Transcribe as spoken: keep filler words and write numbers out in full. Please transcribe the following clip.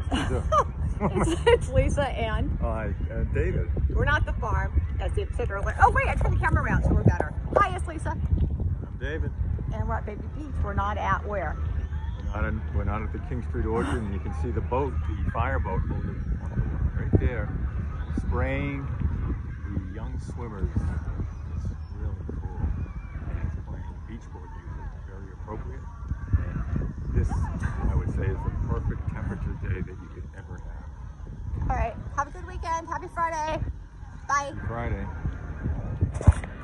it's, it's Lisa and Hi, uh, David. We're not the farm, as Dave said earlier. Oh wait, I turned the camera around so we're better. Hi, it's Lisa. I'm David. And we're at Baby Beach. We're not at where? We're not, in, we're not at the King Street Orchard, and you can see the boat, the fireboat, right there, spraying the young swimmers. It's really cool. And it's playing beachboard music, very appropriate. And this, I would say, is the perfect temperature day that you could ever have. All right, have a good weekend. Happy Friday. Bye. Happy Friday.